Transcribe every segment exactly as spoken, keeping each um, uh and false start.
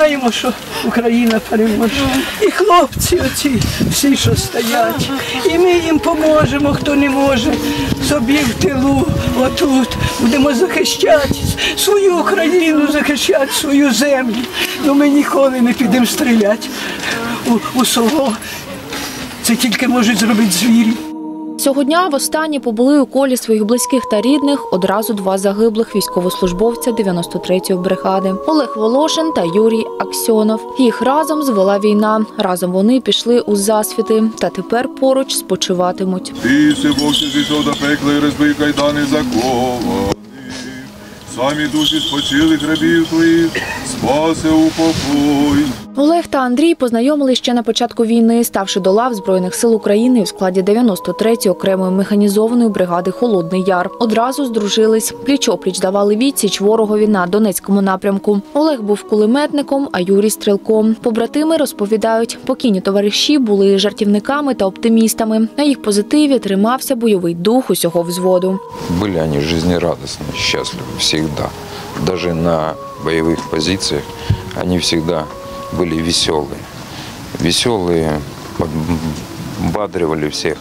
знаємо, що Україна переможе. І хлопці оці, всі, що стоять. І ми їм поможемо, хто не може. Собі в тилу, отут. Будемо захищати свою Україну, захищати свою землю. Ну ми ніколи не підемо стріляти у, у село. Це тільки можуть зробити звірі. Цього дня востаннє побули у колі своїх близьких та рідних одразу два загиблих військовослужбовця дев'яносто третьої бригади – Олег Волошин та Юрій Аксьонов. Їх разом звела війна. Разом вони пішли у засвіти та тепер поруч спочиватимуть. Ти, си Бог, що зійшов до пекла і розбив кайдани закованих. Самі душі спочилих рабів твоїх спаси упокой. Олег та Андрій познайомились ще на початку війни, ставши до лав Збройних сил України у складі дев'яносто третьої окремої механізованої бригади «Холодний Яр». Одразу здружились. Пліч-опліч давали відсіч ворогові на Донецькому напрямку. Олег був кулеметником, а Юрій – стрілком. Побратими розповідають, покійні товариші були жартівниками та оптимістами. На їх позитиві тримався бойовий дух усього взводу. Були вони життєрадісні, щасливі завжди. Навіть на бойових позиціях вони завжди были веселые. Веселые, подбадривали всех.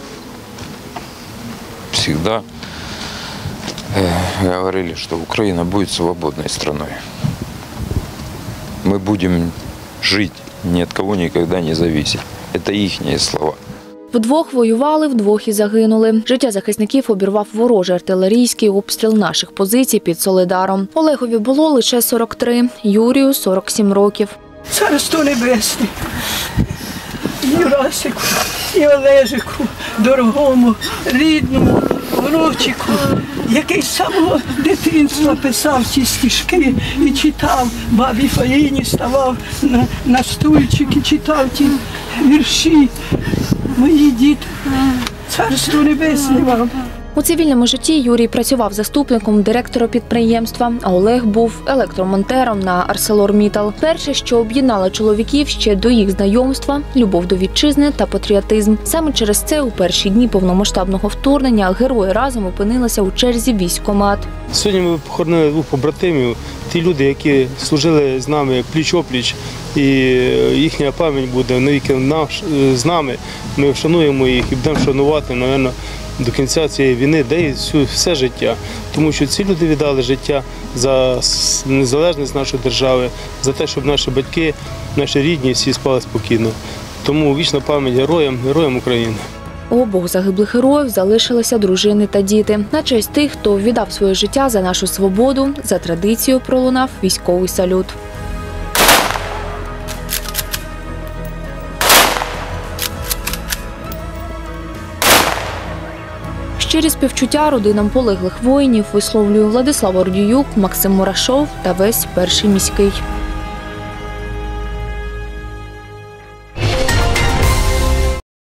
Всегда э, говорили, что Украина будет свободной страной. Мы будем жить, ни от кого никогда не зависеть. Это ихние слова. Вдвох воювали, вдвох і загинули. Життя захисників обірвав ворожий артилерійський обстріл наших позицій під Солидаром. Олегові було лише сорок три, Юрію – сорок сім років. Царство небесне, і Расику, і Олежику, дорогому, рідному, внучику, який з самого дитинства писав ці стишки і читав, бабі Фаїні ставав на, на стульчик і читав ті вірші. Мої діти, царство небесне вам. У цивільному житті Юрій працював заступником директора підприємства, а Олег був електромонтером на «Арселормітал». Перше, що об'єднало чоловіків ще до їх знайомства – любов до вітчизни та патріотизм. Саме через це у перші дні повномасштабного вторгнення герої разом опинилися у черзі в військкомат. Сьогодні ми похоронили двох побратимів, ті люди, які служили з нами як пліч-опліч, і їхня пам'ять буде навіки з нами. Ми вшануємо їх і будемо шанувати, мабуть, до кінця цієї війни, де і все життя. Тому що ці люди віддали життя за незалежність нашої держави, за те, щоб наші батьки, наші рідні всі спали спокійно. Тому вічна пам'ять героям, героям України. У обох загиблих героїв залишилися дружини та діти. На честь тих, хто віддав своє життя за нашу свободу, за традицією пролунав військовий салют. Щирі співчуття родинам полеглих воїнів висловлює Владислав Ордіюк, Максим Мурашов та весь перший міський.